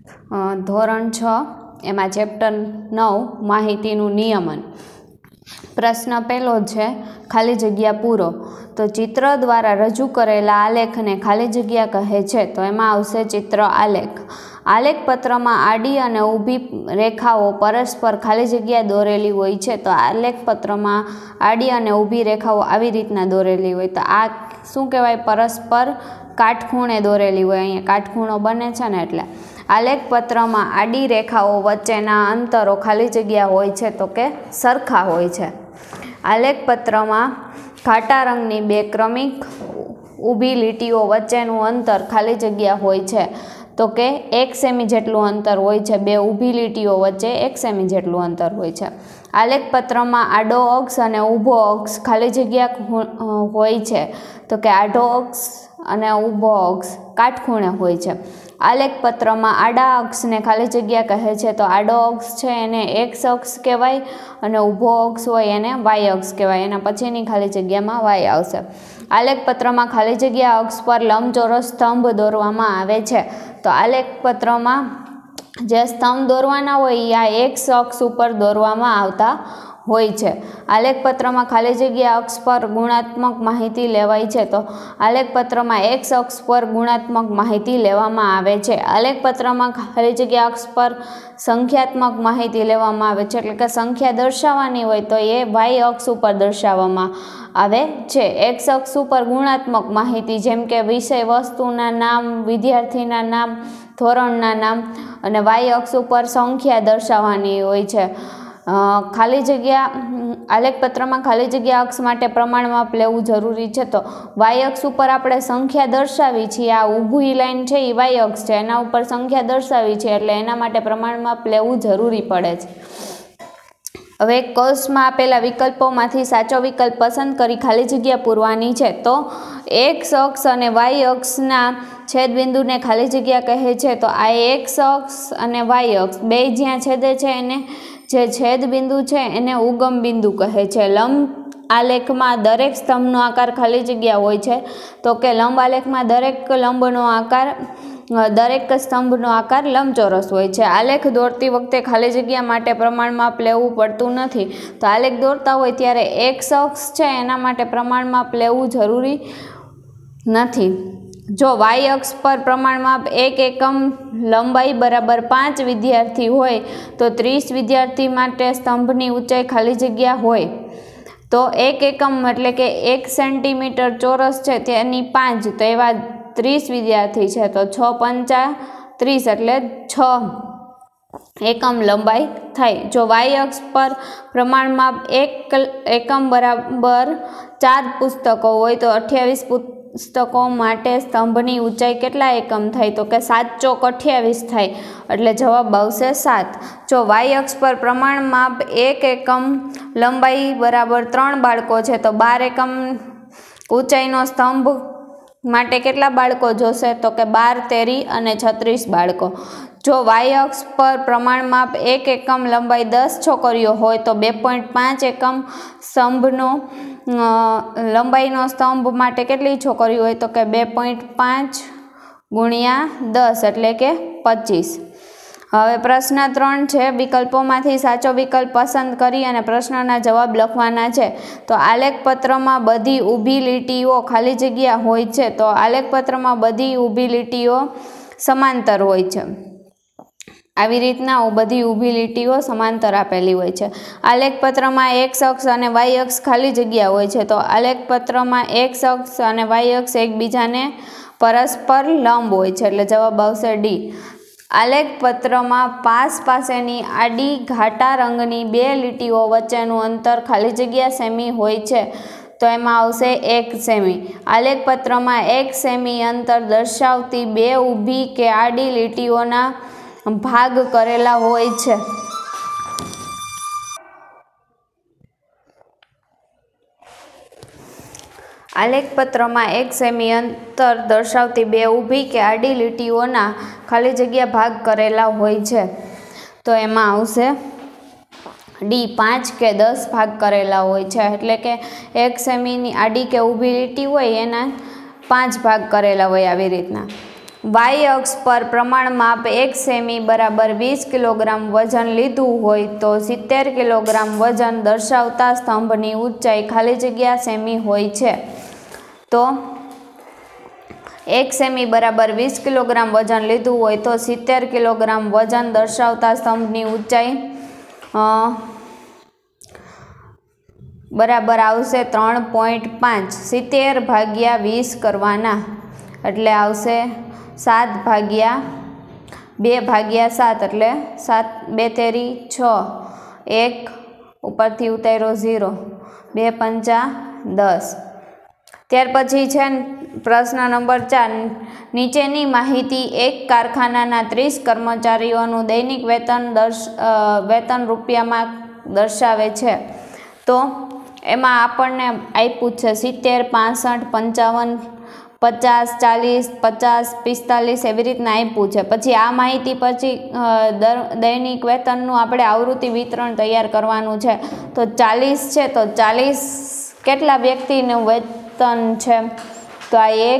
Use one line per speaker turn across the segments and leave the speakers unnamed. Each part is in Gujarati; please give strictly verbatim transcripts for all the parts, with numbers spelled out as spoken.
ધોરણ છ એમાં ચેપ્ટર નવ માહિતીનું નિયમન। પ્રશ્ન પહેલો છે ખાલી જગ્યા પૂરો। તો ચિત્ર દ્વારા રજૂ કરેલા આલેખને ખાલી જગ્યા કહે છે। તો એમાં આવશે ચિત્ર આલેખ। આલેખ પત્રમાં આડી અને ઊભી રેખાઓ પરસ્પર ખાલી જગ્યા દોરેલી હોય છે। તો આલેખ પત્રમાં આડી અને ઊભી રેખાઓ આવી રીતના દોરેલી હોય। તો આ શું કહેવાય? પરસ્પર કાટખૂણે દોરેલી હોય। અહીંયા કાટખૂણો બને છે ને એટલે। આલેખ પત્રમાં આડી રેખાઓ વચ્ચેના અંતરો ખાલી જગ્યા હોય છે તો કે સરખા હોય છે। આલેખ પત્રમાં ઘાટા રંગની બે ક્રમિક ઊભી લીટીઓ વચ્ચેનું અંતર ખાલી જગ્યા હોય છે તો કે એક સેમી જેટલું અંતર હોય છે। બે ઊભી લીટીઓ વચ્ચે એક સેમી જેટલું અંતર હોય છે। આલેખ પત્રમાં આડો અક્ષ અને ઊભો અક્ષ ખાલી જગ્યા હોય છે તો કે આડો અક્ષ અને ઊભો અક્ષ કાટખૂણે હોય છે। આલેખ પત્રમાં આડા અક્ષને ખાલી જગ્યા કહે છે। તો આડો અક્ષ છે એને એક્સ અક્ષ કહેવાય અને ઊભો અક્ષ હોય એને વાય અક્ષ કહેવાય। એના પછીની ખાલી જગ્યામાં વાય આવશે। આલેખ પત્રમાં ખાલી જગ્યા અક્ષ પર લંબચોરસ સ્તંભ દોરવામાં આવે છે। તો આલેખ પત્રમાં જે સ્તંભ દોરવાના હોય એ આ એક્સ અક્ષ ઉપર દોરવામાં આવતા હોય છે। આલેખ પત્રમાં ખાલી જગ્યા અક્ષ પર ગુણાત્મક માહિતી લેવાય છે। તો આલેખ પત્રમાં એક્સ અક્ષ પર ગુણાત્મક માહિતી લેવામાં આવે છે। આલેખ પત્રમાં ખાલી જગ્યા અક્ષ પર સંખ્યાત્મક માહિતી લેવામાં આવે છે, એટલે કે સંખ્યા દર્શાવવાની હોય તો એ વાય અક્ષ ઉપર દર્શાવવામાં આવે છે। એક્સ અક્ષ ઉપર ગુણાત્મક માહિતી જેમ કે વિષય વસ્તુના નામ, વિદ્યાર્થીના નામ, ધોરણના નામ, અને વાય અક્ષ ઉપર સંખ્યા દર્શાવવાની હોય છે। ખાલી જગ્યા આલેખ પત્રમાં ખાલી જગ્યા અક્ષ માટે પ્રમાણ માપ લેવું જરૂરી છે। તો વાય અક્ષ ઉપર આપણે સંખ્યા દર્શાવી છીએ, આ ઊભી લાઈન છે એ વાય અક્ષ છે, એના ઉપર સંખ્યા દર્શાવી છે એટલે એના માટે પ્રમાણ માપ લેવું જરૂરી પડે છે। હવે કૌંસમાં આપેલા વિકલ્પોમાંથી સાચો વિકલ્પ પસંદ કરી ખાલી જગ્યા પૂરવાની છે। તો એક્સ અક્ષ અને વાય અક્ષના છેદબિંદુને ખાલી જગ્યા કહે છે। તો આ એક્સ અક્ષ અને વાય અક્ષ બે જ્યાં છેદે છે એને જે છેદબિંદુ છે એને ઉગમ બિંદુ કહે છે। લંબ આલેખમાં દરેક સ્તંભનો આકાર ખાલી જગ્યા હોય છે। તો કે લંબ આલેખમાં દરેક લંબનો આકાર દરેક સ્તંભનો આકાર લંબચોરસ હોય છે। આલેખ દોરતી વખતે ખાલી જગ્યા માટે પ્રમાણ માપ લેવું પડતું નથી। તો આલેખ દોરતા હોય ત્યારે એક્સ અક્ષ છે એના માટે પ્રમાણ માપ લેવું જરૂરી નથી। જો વાય અક્ષ પર પ્રમાણ માપ એક એકમ લંબાઈ બરાબર પાંચ વિદ્યાર્થી હોય તો ત્રીસ વિદ્યાર્થી માટે સ્તંભની ઊંચાઈ ખાલી જગ્યા હોય તો એક એકમ એટલે કે એક સેન્ટીમીટર ચોરસ છે તેની પાંચ, તો એવા ત્રીસ વિદ્યાર્થી છે તો છ પંચા ત્રીસ એટલે છ એકમ લંબાઈ થાય। જો વાય અક્ષ પર પ્રમાણ માપ એક એકમ બરાબર ચાર પુસ્તકો હોય તો અઠ્યાવીસ પુસ્તકો માટે સ્તંભની ઊંચાઈ કેટલા એકમ થાય? તો કે સાત ચોક અઠ્યાવીસ થાય એટલે જવાબ આવશે સાત। જો વાય અક્ષ પર પ્રમાણ માપ એક એકમ લંબાઈ બરાબર ત્રણ બાળકો છે તો બાર એકમ ઊંચાઈનો સ્તંભ માટે કેટલા બાળકો જોશે? તો કે બાર તેરી અને છત્રીસ બાળકો। જો વાય અક્ષ પર પ્રમાણ માપ એક એકમ લંબાઈ દસ છોકરીઓ હોય તો બે પોઈન્ટ પાંચ એકમ સ્તંભનો લંબાઈનો સ્તંભ માટે કેટલી છોકરીઓ હોય? તો કે બે પોઈન્ટ પાંચ ગુણ્યા દસ એટલે કે પચીસ। હવે પ્રશ્ન ત્રણ છે વિકલ્પોમાંથી સાચો વિકલ્પ પસંદ કરી અને પ્રશ્નના જવાબ લખવાના છે। તો આલેખ પત્રમાં બધી ઊભી લીટીઓ ખાલી જગ્યા હોય છે। તો આલેખ પત્રમાં બધી ઊભી લીટીઓ સમાંતર હોય છે, આવી રીતના બધી ઊભી લીટીઓ સમાંતર આપેલી હોય છે। આલેખ પત્રમાં એક્સ અક્ષ અને વાય અક્ષ ખાલી જગ્યા હોય છે। તો આલેખ પત્રમાં એક્સ અક્ષ અને વાય અક્ષ એકબીજાને પરસ્પર લંબ હોય છે એટલે જવાબ આવશે ડી। આલેખ પત્રમાં પાસ પાસેની આડી ઘાટા રંગની બે લીટીઓ વચ્ચેનું અંતર ખાલી જગ્યા સેમી હોય છે। તો એમાં આવશે એક સેમી। આલેખ પત્રમાં એક સેમી અંતર દર્શાવતી બે ઊભી કે આડી લીટીઓના ભાગ કરેલા હોય છે। આલેખ પત્રમાં એક સેમી અંતર દર્શાવતી બે ઊભી કે આડી લીટીઓના ખાલી જગ્યા ભાગ કરેલા હોય છે। તો એમાં આવશે ડી પાંચ કે દસ ભાગ કરેલા હોય છે, એટલે કે એક સેમીની આડી કે ઊભી લીટી હોય એના પાંચ ભાગ કરેલા હોય આવી રીતના। વાય અક્ષ પર પ્રમાણ માપ એક સેમી બરાબર વીસ કિલોગ્રામ વજન લીધું હોય તો સિત્તેર કિલોગ્રામ વજન દર્શાવતા સ્તંભની ઊંચાઈ ખાલી જગ્યા સેમી હોય છે. તો એક સેમી બરાબર વીસ કિલોગ્રામ વજન લીધું હોય તો સિત્તેર કિલોગ્રામ વજન દર્શાવતા સ્તંભની ઊંચાઈ બરાબર આવશે ત્રણ પોઈન્ટ પાંચ. સિત્તેર ભાગ્યા વીસ કરવાના એટલે આવશે સાત ભાગ્યા બે ભાગ્યા સાત એટલે સાત બે તેરી છ, એક ઉપરથી ઉતાર્યો ઝીરો, બે પંચા દસ. ત્યાર પછી છે પ્રશ્ન નંબર ચાર. નીચેની માહિતી એક કારખાનાના ત્રીસ કર્મચારીઓનું દૈનિક વેતન દર્શ વેતન રૂપિયામાં દર્શાવે છે. તો એમાં આપણને આપ્યું છે સિત્તેર, પાસઠ, પંચાવન, પચાસ, ચાલીસ, પચાસ, પિસ્તાલીસ એવી રીતના આપ્યું છે. પછી આ માહિતી પછી દૈનિક વેતનનું આપણે આવૃત્તિ વિતરણ તૈયાર કરવાનું છે. તો ચાલીસ છે તો ચાલીસ કેટલા વ્યક્તિનું વેતન છે? તો આ એક,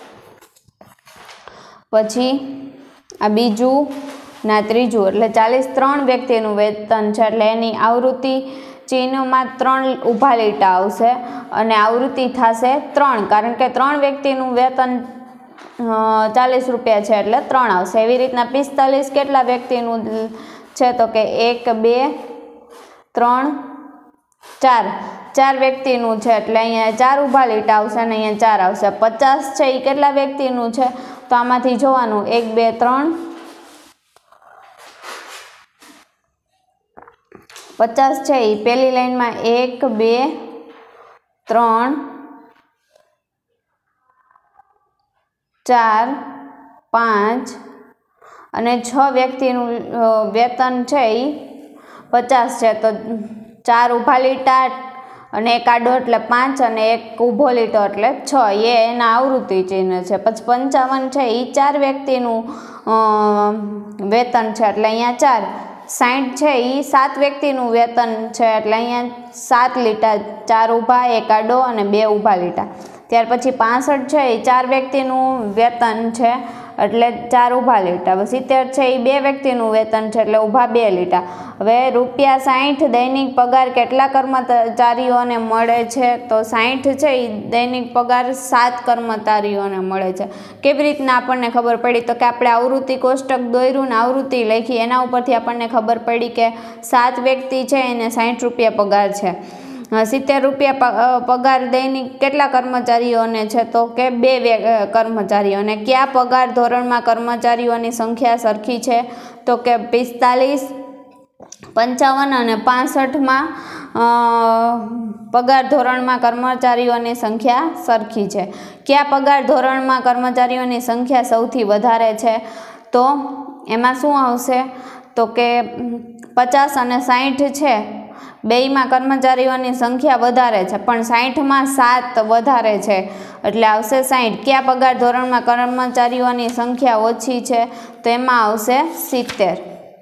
પછી આ બીજું ના ત્રીજું એટલે ચાલીસ ત્રણ વ્યક્તિનું વેતન છે એટલે એની આવૃત્તિ ચિહ્નમાં ત્રણ ઊભા લીટા આવશે અને આવૃત્તિ થશે ત્રણ, કારણ કે ત્રણ વ્યક્તિનું વેતન ચાલીસ રૂપિયા છે એટલે ત્રણ આવશે. એવી રીતના પિસ્તાલીસ કેટલા વ્યક્તિનું છે? તો કે એક, બે, ત્રણ, ચાર ચાર વ્યક્તિનું છે એટલે અહીંયા ચાર ઊભા લીટા આવશે અને અહીંયા ચાર આવશે. પચાસ છે એ કેટલા વ્યક્તિનું છે? તો આમાંથી જોવાનું એક, બે, ત્રણ, પચાસ છે એ પહેલી લાઈનમાં એક, બે, ત્રણ, ચાર, પાંચ અને છ વ્યક્તિનું વેતન છે એ પચાસ છે. તો ચાર ઊભા લીટા અને એક આડો એટલે પાંચ અને એક ઊભો લીટો એટલે છ, એ એના આવૃત્તિ ચિહ્ન છે. પછી પંચાવન છે એ ચાર વ્યક્તિનું વેતન છે એટલે અહીંયા ચાર. સાઠ છે એ સાત વ્યક્તિનું વેતન છે એટલે અહીંયા સાત લીટા, ચાર ઊભા, એક આડો અને બે ઊભા લીટા. ત્યાર પછી પાસઠ છે એ ચાર વ્યક્તિનું વેતન છે એટલે ચાર ઊભા લીટા. સિત્તેર છે એ બે વ્યક્તિનું વેતન છે એટલે ઊભા બે લીટા. હવે રૂપિયા સાઠ દૈનિક પગાર કેટલા કર્મચારીઓને મળે છે? તો સાઠ છે એ દૈનિક પગાર સાત કર્મચારીઓને મળે છે. કેવી રીતના આપણને ખબર પડી? તો કે આપણે આવૃત્તિ કોષ્ટક દોર્યું ને આવૃત્તિ લખી એના ઉપરથી આપણને ખબર પડી કે સાત વ્યક્તિ છે એને સાઠ રૂપિયા પગાર છે. સિત્તેર રૂપિયા પગાર દૈનિક કેટલા કર્મચારીઓને છે? તો કે બે કર્મચારીઓને. કયા પગાર ધોરણમાં કર્મચારીઓની સંખ્યા સરખી છે? તો કે પિસ્તાલીસ, પંચાવન અને પાસઠમાં પગાર ધોરણમાં કર્મચારીઓની સંખ્યા સરખી છે. કયા પગાર ધોરણમાં કર્મચારીઓની સંખ્યા સૌથી વધારે છે? તો એમાં શું આવશે? તો કે પચાસ અને સાઠ છે બેયમાં કર્મચારીઓની સંખ્યા વધારે છે પણ સાઠમાં સાત વધારે છે એટલે આવશે સાઠ. કયા પગાર ધોરણમાં કર્મચારીઓની સંખ્યા ઓછી છે? તો એમાં આવશે સિત્તેર.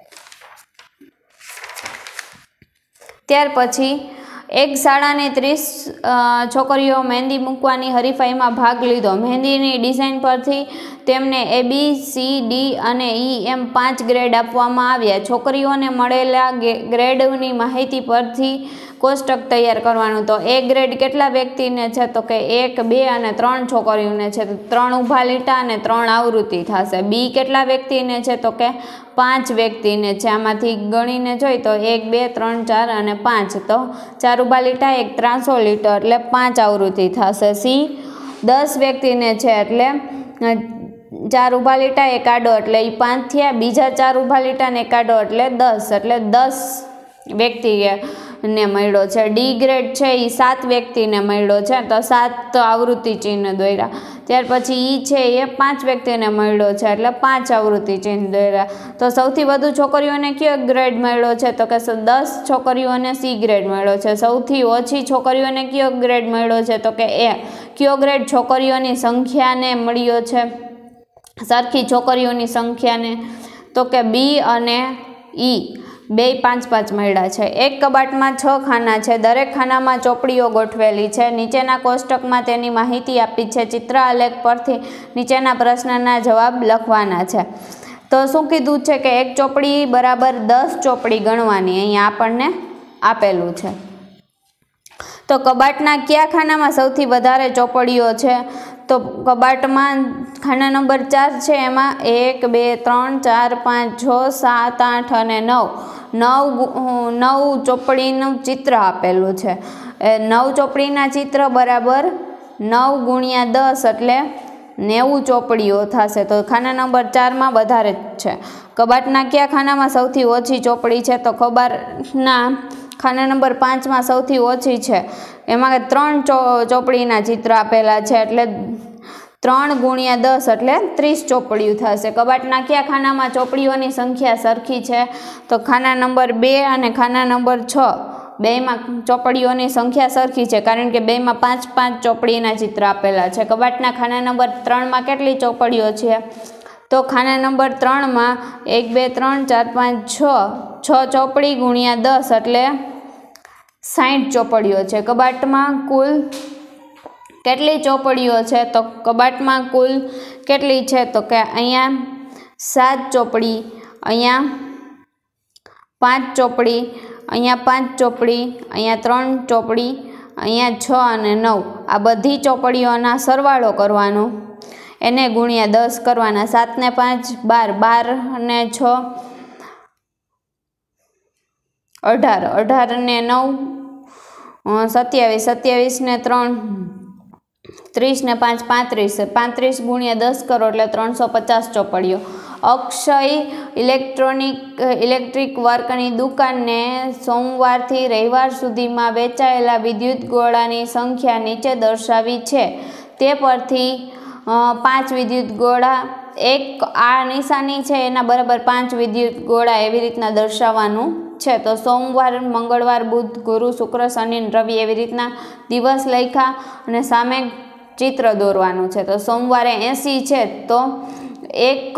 ત્યાર પછી એક શાળાની ત્રીસ છોકરીઓ મહેંદી મૂકવાની હરીફાઈમાં ભાગ લીધો. મહેંદીની ડિઝાઇન પરથી તેમને એ બી સી ડી અને ઈ એમ પાંચ ગ્રેડ આપવામાં આવ્યા. છોકરીઓને મળેલા ગ્રેડની માહિતી પરથી કોષ્ટક તૈયાર કરવાનું. તો એ ગ્રેડ કેટલા વ્યક્તિને છે? તો કે એક, બે અને ત્રણ છોકરીઓને છે. ત્રણ ઊભા લીટા અને ત્રણ આવૃત્તિ થશે. બી કેટલા વ્યક્તિને છે? તો કે પાંચ વ્યક્તિને છે. આમાંથી ગણીને જોઈ તો એક, બે, ત્રણ, ચાર અને પાંચ. તો ચાર ઊભા લીટા, એક ત્રાસો લીટો એટલે પાંચ આવૃત્તિ થશે. સી દસ વ્યક્તિને છે એટલે ચાર ઊભા લીટા એક આડો એટલે એ પાંચ થયા. બીજા ચાર ઊભા લીટા ને એક આડો એટલે દસ એટલે દસ વ્યક્તિને મળ્યો છે. ડી ગ્રેડ છે એ સાત વ્યક્તિને મળ્યો છે તો સાત આવૃત્તિ ચિહ્ન દોર્યા. ત્યાર પછી ઈ છે એ પાંચ વ્યક્તિને મળ્યો છે એટલે પાંચ આવૃત્તિ ચિહ્ન દોર્યા. તો સૌથી વધુ છોકરીઓને કયો ગ્રેડ મળ્યો છે? તો કે દસ છોકરીઓને સી ગ્રેડ મળ્યો છે. સૌથી ઓછી છોકરીઓને કયો ગ્રેડ મળ્યો છે? તો કે એ. કયો ગ્રેડ છોકરીઓની સંખ્યાને મળ્યો છે? સરખી છોકરીઓની સંખ્યાને? તો કે બી અને ઈ. બે પાંચ પાંચ મળ્યા છે। એક કબાટમાં છ ખાના છે, દરેક ખાનામાં ચોપડીઓ ગોઠવેલી છે। નીચેના કોષ્ટકમાં તેની માહિતી આપી છે। ચિત્ર આલેખ પરથી નીચેના પ્રશ્નના જવાબ લખવાના છે। તો શું કીધું છે કે એક ચોપડી બરાબર દસ ચોપડી ગણવાની, અહીંયા આપણને આપેલું છે। તો કબાટના કયા ખાનામાં સૌથી વધારે ચોપડીઓ છે? તો કબાટમાં ખાના નંબર ચાર છે, એમાં એક બે ત્રણ ચાર પાંચ છ સાત આઠ અને નવ નવ નવ ચોપડીનું ચિત્ર આપેલું છે। નવ ચોપડીના ચિત્ર બરાબર નવ ગુણ્યા દસ એટલે નેવું ચોપડીઓ થશે। તો ખાના નંબર ચારમાં વધારે જ છે। કબાટના કયા ખાનામાં સૌથી ઓછી ચોપડી છે? તો કબાટના ખાના નંબર પાંચમાં સૌથી ઓછી છે, એમાં ત્રણ ચો ચોપડીના ચિત્ર આપેલા છે, એટલે ત્રણ ગુણ્યા દસ એટલે ત્રીસ ચોપડીઓ થશે। કબાટના કયા ખાનામાં ચોપડીઓની સંખ્યા સરખી છે? તો ખાના નંબર બે અને ખાના નંબર છ બેમાં ચોપડીઓની સંખ્યા સરખી છે, કારણ કે બેમાં પાંચ પાંચ ચોપડીના ચિત્ર આપેલા છે। કબાટના ખાના નંબર ત્રણમાં કેટલી ચોપડીઓ છે? તો ખાના નંબર ત્રણમાં એક બે ત્રણ ચાર પાંચ છ છ ચોપડી ગુણ્યા દસ એટલે સાઠ ચોપડીઓ છે। કબાટમાં કુલ કેટલી ચોપડીઓ છે? તો કબાટમાં કુલ કેટલી છે? તો કે અહીંયા સાત ચોપડી, અહીંયા પાંચ ચોપડી, અહીંયા પાંચ ચોપડી, અહીંયા ત્રણ ચોપડી, અહીંયા છ અને નવ, આ બધી ચોપડીઓના સરવાળો કરવાનો, એને ગુણ્યા દસ કરવાના। સાત ને પાંચ બાર, બાર ને છ અઢાર, અઢાર ને નવ સત્યાવીસ, સત્યાવીસ ને ત્રણ ત્રીસ ને પાંચ પાંત્રીસ, પાંત્રીસ ગુણ્યા દસ કરો એટલે ત્રણસો પચાસ ચોપડીઓ। અક્ષય ઇલેક્ટ્રોનિક ઇલેક્ટ્રિક વર્કની દુકાનને સોમવારથી રવિવાર સુધીમાં વેચાયેલા વિદ્યુત ગોળાની સંખ્યા નીચે દર્શાવી છે। તે પરથી પાંચ વિદ્યુત ગોળા, એક આ નિશાની છે એના બરાબર પાંચ વિદ્યુત ગોળા એવી રીતના દર્શાવવાનું છે। તો સોમવાર, મંગળવાર, બુધ, ગુરુ, શુક્ર, શનિ, રવિ એવી રીતના દિવસ લખ્યા અને સામે ચિત્ર દોરવાનું છે। તો સોમવારે એંસી છે, તો એક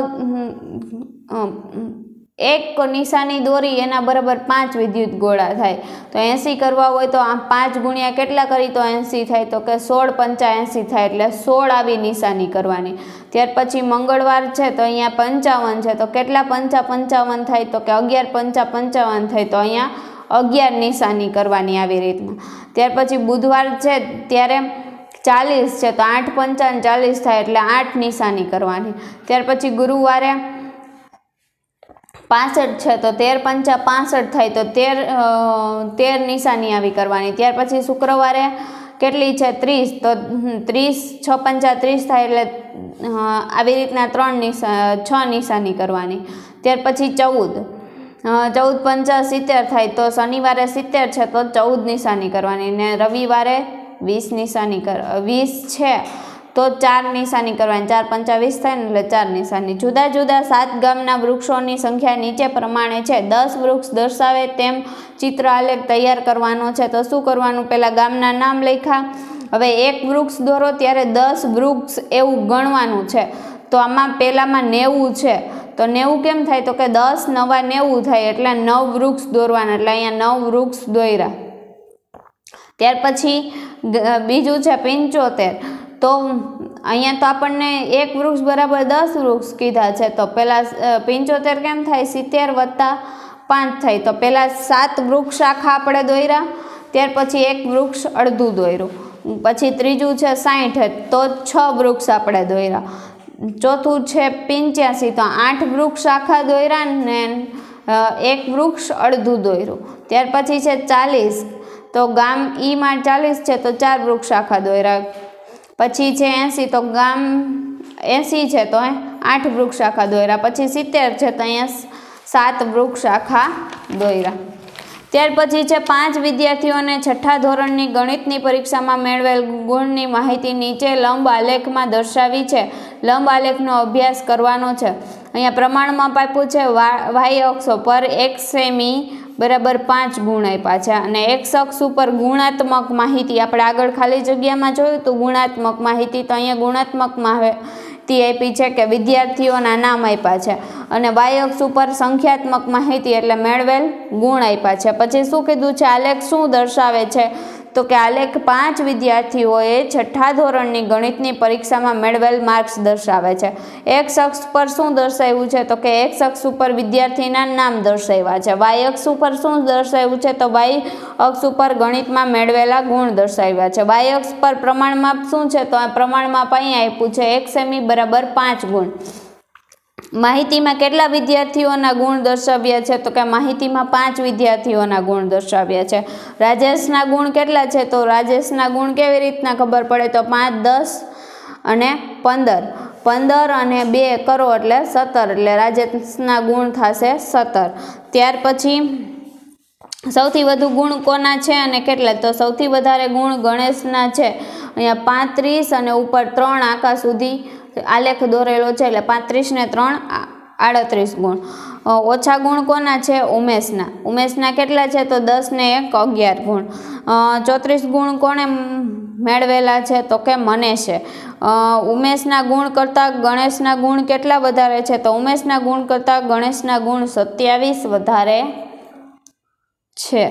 એક નિશાની દોરી એના બરાબર પાંચ વિદ્યુત ગોળા થાય। તો એંસી કરવા હોય તો આમ પાંચ ગુણ્યા કેટલા કરી તો એંસી થાય? તો કે સોળ પંચા એંસી થાય, એટલે સોળ આવી નિશાની કરવાની। ત્યાર પછી મંગળવાર છે, તો અહીંયા પંચાવન છે, તો કેટલા પંચા પંચાવન થાય? તો કે અગિયાર પંચા પંચાવન થાય, તો અહીંયા અગિયાર નિશાની કરવાની આવી રીતના। ત્યાર પછી બુધવાર છે, ત્યારે ચાલીસ છે, તો આઠ પંચાવન ચાલીસ થાય, એટલે આઠ નિશાની કરવાની। ત્યાર પછી ગુરુવારે પાસઠ છે, તો તેર પંચા પાસઠ થાય, તો તેર તેર નિશાની આવી કરવાની। ત્યાર પછી શુક્રવારે કેટલી છે? ત્રીસ, તો ત્રીસ છ પંચા ત્રીસ થાય, એટલે આવી રીતના ત્રણ નિશા છ નિશાની કરવાની। ત્યાર પછી ચૌદ, ચૌદ પંચા સિત્તેર થાય, તો શનિવારે સિત્તેર છે, તો ચૌદ નિશાની કરવાની। ને રવિવારે વીસ નિશાની કર વીસ છે, તો ચાર નિશાની કરવાની। ચાર પંચા વીસ થાય ને એટલે ચાર નિશાની। જુદા જુદા સાત ગામના વૃક્ષોની સંખ્યા નીચે પ્રમાણે છે। દસ વૃક્ષ દર્શાવે તેમ ચિત્ર આલેખ તૈયાર કરવાનો છે। તો શું કરવાનું? પહેલાં ગામના નામ લખ્યા, હવે એક વૃક્ષ દોરો ત્યારે દસ વૃક્ષ એવું ગણવાનું છે। તો આમાં પહેલાંમાં નેવું છે, તો નેવું કેમ થાય? તો કે દસ નવા નેવું થાય, એટલે નવ વૃક્ષ દોરવાના, એટલે અહીંયા નવ વૃક્ષ દોર્યા। ત્યાર પછી બીજું છે પંચોતેર, તો અહીંયા તો આપણને એક વૃક્ષ બરાબર દસ વૃક્ષ કીધા છે, તો પહેલાં પંચોતેર કેમ થાય? સિત્તેર વત્તા પાંચ થાય, તો પહેલાં સાત વૃક્ષ આખા આપણે દોર્યા, ત્યાર પછી એક વૃક્ષ અડધું દોર્યું, પછી ત્રીજું છે સાઠ, તો છ વૃક્ષ આપણે દોર્યા। ચોથું છે પંચ્યાસી, તો આઠ વૃક્ષ આખા દોર્યા ને એક વૃક્ષ અડધું દોર્યું। ત્યાર પછી છે ચાલીસ, તો ગામ ઈમાં ચાલીસ છે, તો ચાર વૃક્ષ આખા દોર્યા। પછી છે એંસી, તો ગામ એંસી છે, તો આઠ વૃક્ષ આખા દોર્યા। પછી સિત્તેર છે, તો અહીંયા સાત વૃક્ષ આખા દોર્યા। ત્યાર પછી છે પાંચ વિદ્યાર્થીઓને છઠ્ઠા ધોરણની ગણિતની પરીક્ષામાં મેળવેલ ગુણની માહિતી નીચે લંબ આલેખમાં દર્શાવી છે। લંબ આલેખનો અભ્યાસ કરવાનો છે। અહીંયા પ્રમાણમાં આપ્યું છે વાય અક્ષો પર એક સેમી બરાબર પાંચ ગુણ આપ્યા છે, અને એક્સ અક્ષ ઉપર ગુણાત્મક માહિતી આપણે આગળ ખાલી જગ્યામાં જોયું તો ગુણાત્મક માહિતી, તો અહીંયા ગુણાત્મક માહિતી આપી છે કે વિદ્યાર્થીઓના નામ આપ્યા છે, અને વાય અક્ષ ઉપર સંખ્યાત્મક માહિતી એટલે મેળવેલ ગુણ આપ્યા છે। પછી શું કીધું છે, આલેખ શું દર્શાવે છે, તો કે આલેખ પાંચ વિદ્યાર્થીઓએ છઠ્ઠા ધોરણની ગણિતની પરીક્ષામાં મેળવેલ માર્ક્સ દર્શાવે છે। એક્સ અક્ષ પર શું દર્શાવ્યું છે, તો કે એક્સ અક્ષ ઉપર વિદ્યાર્થીના નામ દર્શાવ્યા છે। વાય અક્ષ ઉપર શું દર્શાવ્યું છે, તો વાય અક્ષ ઉપર ગણિતમાં મેળવેલા ગુણ દર્શાવ્યા છે। વાય અક્ષ પર પ્રમાણમાપ શું છે, તો આ પ્રમાણમાપ અહીંયા આપ્યું છે એક સેમી બરાબર પાંચ ગુણ। માહિતીમાં કેટલા વિદ્યાર્થીઓના ગુણ દર્શાવ્યા છે, તો કે માહિતીમાં પાંચ વિદ્યાર્થીઓના ગુણ દર્શાવ્યા છે। રાજેશના ગુણ કેટલા છે, તો રાજેશના ગુણ કેવી રીતના ખબર પડે, તો પાંચ, દસ અને પંદર પંદર અને બે કરો એટલે સત્તર, એટલે રાજેશના ગુણ થશે સત્તર। ત્યાર પછી સૌથી વધુ ગુણ કોના છે અને કેટલા, તો સૌથી વધારે ગુણ ગણેશના છે, અહીંયા પાંત્રીસ અને ઉપર ત્રણ આંકા સુધી આલેખ દોરેલો છે, એટલે પાંત્રીસ ને ત્રણ આડત્રીસ ગુણ। ઓછા ગુણ કોના છે, ઉમેશના ઉમેશના કેટલા છે, તો દસ ને એક અગિયાર ગુણ। ચોત્રીસ ગુણ કોણે મેળવેલા છે, તો કે મનેશે। ઉમેશના ગુણ કરતાં ગણેશના ગુણ કેટલા વધારે છે, તો ઉમેશના ગુણ કરતાં ગણેશના ગુણ સત્યાવીસ વધારે છે,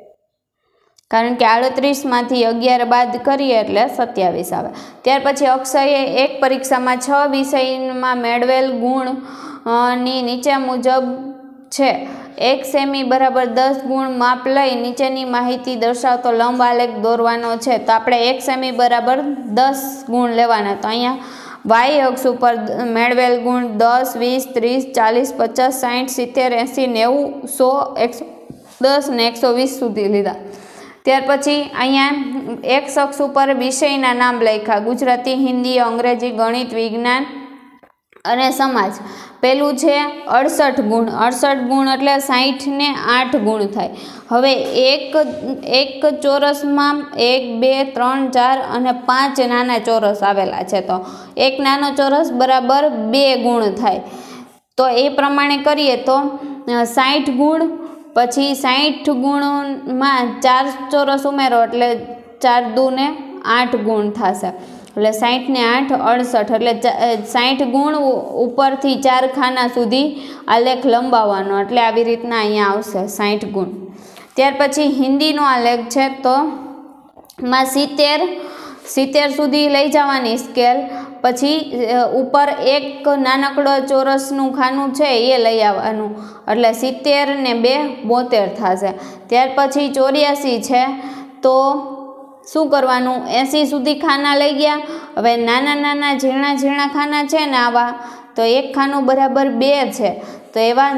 કારણ કે આડત્રીસમાંથી અગિયાર બાદ કરીએ એટલે સત્યાવીસ આવે। ત્યાર પછી અક્ષયે એક પરીક્ષામાં છ વિષયમાં મેળવેલ ગુણ ની નીચે મુજબ છે। એક સેમી બરાબર દસ ગુણ માપ લઈ નીચેની માહિતી દર્શાવતો લંબ આલેખ દોરવાનો છે, તો આપણે એક સેમી બરાબર દસ ગુણ લેવાના। તો અહીંયા વાય અક્ષ ઉપર મેળવેલ ગુણ દસ, વીસ, ત્રીસ, ચાલીસ, પચાસ, સાઠ, સિત્તેર, એંસી, નેવું, સો, એકસો દસ ને એકસો વીસ સુધી લીધા। ત્યાર પછી અહીંયા એક અક્ષ ઉપર વિષયના નામ લખ્યા, ગુજરાતી, હિન્દી, અંગ્રેજી, ગણિત, વિજ્ઞાન અને સમાજ। પેલું છે અડસઠ ગુણ, અડસઠ ગુણ એટલે સાઠ ને આઠ ગુણ થાય। હવે એક એક ચોરસમાં એક, બે, ત્રણ, ચાર અને પાંચ નાના ચોરસ આવેલા છે, તો એક નાનો ચોરસ બરાબર બે ગુણ થાય। તો એ પ્રમાણે કરીએ તો સાઠ ગુણ, પછી સાઠ ગુણમાં ચાર ચોરસ ઉમેરો એટલે ચાર દુ ને આઠ ગુણ થશે, એટલે સાઠ ને આઠ અડસઠ, એટલે સાઠ ગુણ ઉપરથી ચાર ખાના સુધી આલેખ લંબાવવાનો, એટલે આવી રીતના અહીંયા આવશે સાઠ ગુણ। ત્યાર પછી હિન્દીનો આલેખ છે, તો માં સિત્તેર સિત્તેર સુધી લઈ જવાની સ્કેલ, પછી ઉપર એક નાનકડો ચોરસનું ખાનું છે એ લઈ આવવાનું, એટલે સિત્તેર ને બે બોતેર થશે। ત્યાર પછી ચોર્યાસી છે, તો શું કરવાનું, એંસી સુધી ખાના લઈ ગયા। હવે નાના નાના ઝીણા ઝીણા ખાના છે ને આવા, તો એક ખાનું બરાબર બે છે, તો એવા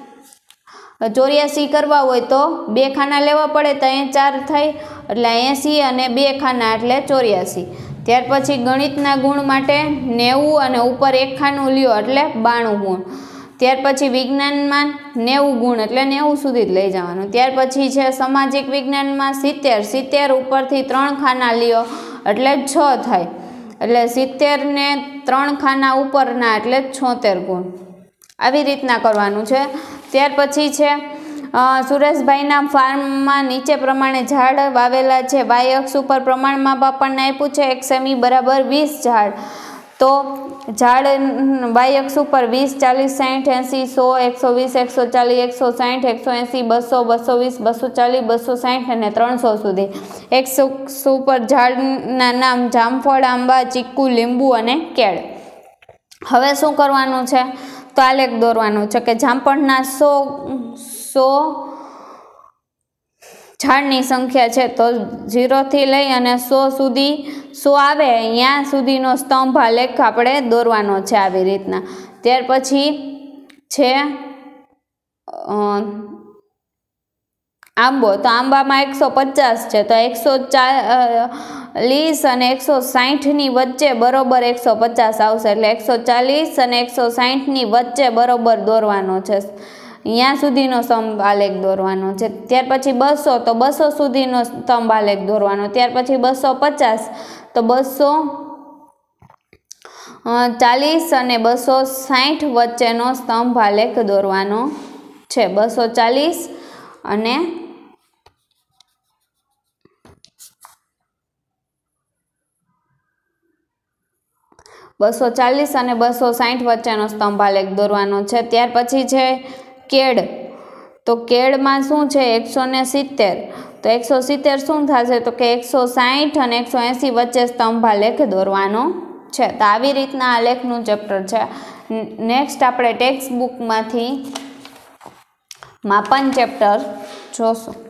ચોર્યાસી કરવા હોય તો બે ખાના લેવા પડે, તો અહીં ચાર થાય એટલે એંસી અને બે ખાના એટલે ચોર્યાસી। ત્યાર પછી ગણિતના ગુણ માટે નેવું અને ઉપર એક ખાનું લ્યો એટલે બાણું ગુણ। ત્યાર પછી વિજ્ઞાનમાં નેવું ગુણ એટલે નેવું સુધી જ લઈ જવાનું। ત્યાર પછી છે સામાજિક વિજ્ઞાનમાં સિત્તેર, સિત્તેર ઉપરથી ત્રણ ખાના લ્યો એટલે છ થાય, એટલે સિત્તેર ને ત્રણ ખાના ઉપરના એટલે છોતેર ગુણ। આવી રીતના કરવાનું છે। ત્યાર પછી છે સુરેશભાઈના ફાર્મમાં નીચે પ્રમાણે ઝાડ વાવેલા છે। વાય અક્ષ ઉપર પ્રમાણમાં આપણને આપ્યું છે એક સેમી બરાબર વીસ ઝાડ, તો ઝાડ વાય અક્ષ ઉપર વીસ, ચાલીસ, સાઠ, એંસી, સો, એકસો વીસ, એકસો ચાલીસ, એકસો સાઠ, એકસો એંસી, બસો, બસો વીસ, બસો ચાલીસ, બસો સાઠ અને ત્રણસો સુધી। એકસો ઉપર ઝાડના નામ જામફળ, આંબા, ચીકુ, લીંબુ અને કેળ। હવે શું કરવાનું છે, તો આલેખ દોરવાનું છે કે જામફળના સો સો ઝાડની સંખ્યા છે, તો ઝીરોથી લઈ અને સો સુધી સો આવે અહીંયા સુધીનો સ્તંભ આલેખ આપણે દોરવાનો છે આવી રીતના। ત્યાર પછી છે આંબો, તો આંબામાં એકસો પચાસ છે, તો એકસો ચાલીસ અને એકસો સાઠની વચ્ચે બરોબર એકસો પચાસ આવશે, એટલે એકસો ચાલીસ અને એકસો સાઠની વચ્ચે બરોબર દોરવાનો છે, અહીંયા સુધીનો સ્તંભ આલેખ દોરવાનો છે। ત્યાર પછી બસો, તો બસો સુધીનો સ્તંભ આલેખ દોરવાનો। ત્યાર પછી બસો પચાસ, તો બસો ચાલીસ અને બસો સાઠ વચ્ચેનો સ્તંભ આલેખ દોરવાનો છે। બસો ચાલીસ અને બસો ચાલીસ અને બસો સાઠ વચ્ચેનો સ્તંભ આલેખ દોરવાનો છે। ત્યાર પછી છે કેડ, તો કેડમાં શું છે એકસો ને સિત્તેર, તો એકસો સિત્તેર શું થશે તો કે એકસો સાઠ અને એકસો એંસી વચ્ચે સ્તંભ આલેખ દોરવાનો છે। તો આવી રીતના આલેખનું ચેપ્ટર છે। નેક્સ્ટ આપણે ટેક્સ્ટ બુકમાંથી માપન ચેપ્ટર જોશું।